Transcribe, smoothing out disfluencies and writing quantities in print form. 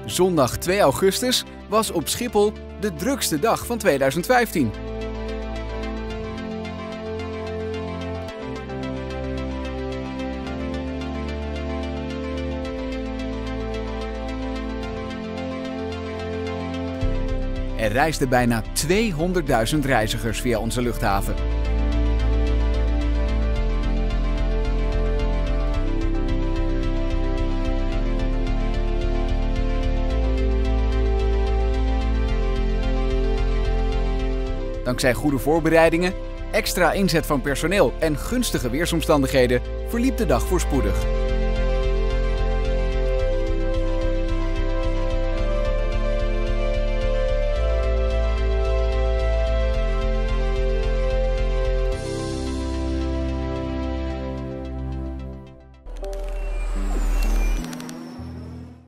Zondag 2 augustus was op Schiphol de drukste dag van 2015. Er reisden bijna 200.000 reizigers via onze luchthaven. Dankzij goede voorbereidingen, extra inzet van personeel en gunstige weersomstandigheden verliep de dag voorspoedig.